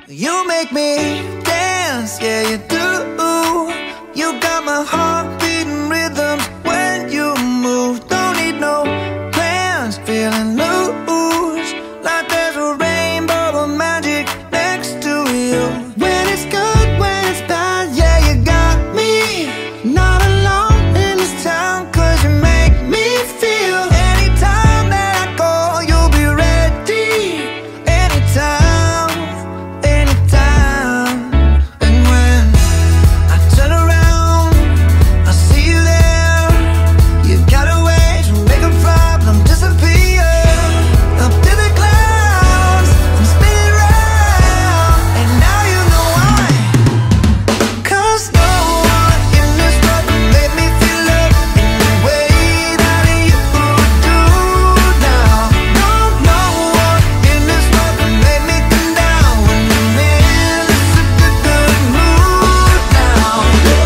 You make me dance, yeah you do. You got my heart beating rhythms when you move. Don't need no plans, feeling loose, like there's a rainbow of magic next to you. When it's good, when it's bad, yeah you got me. Not alone in this town, cause you make me feel. Anytime that I call, you'll be ready. Anytime, anytime. And when I turn around, I see you there. You got a way to make a problem disappear. Up to the clouds, I'm spinning round, and now you know why. Cause no one in this world can make me feel love in the way that you do now. No one in this world can make me come down when I'm in such a good mood now.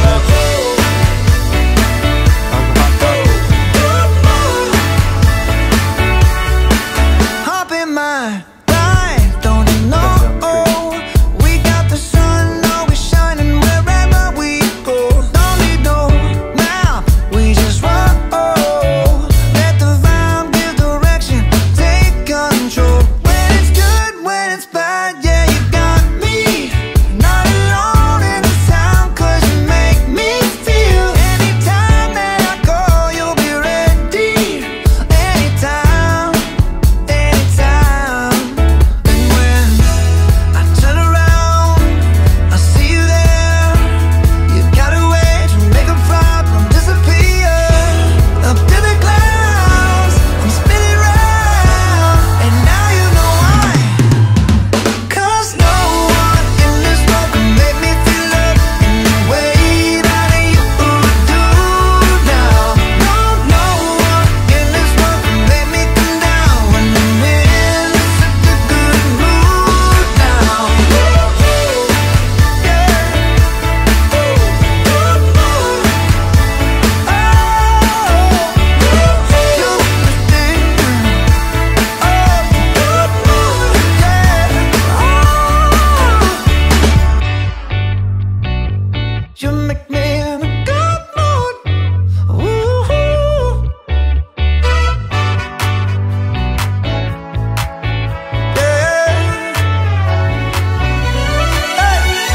Hop in my ride, don't you know? We got the sun always shining wherever we go. Don't need no map, we just roll. Let the vibe give direction, take control. When it's good, when it's bad, yeah you got me. Not alone in this town, cause you make me feel. Anytime that I call, you'll be ready. Anytime, anytime. And when I turn around, I see you there. You got a way to make a problem disappear. Up to the clouds, I'm spinning round, and now you know why. Cause no one in this world can make me feel love in the way that you do now. No one in this world can make me come down when I'm in such a good mood now. You make me in a good mood. Ooh. Yeah. Hey.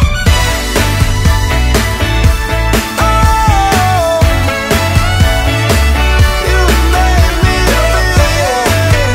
Oh, you make me feel.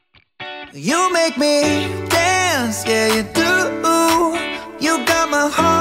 You make me dance, yeah you do. You got my heart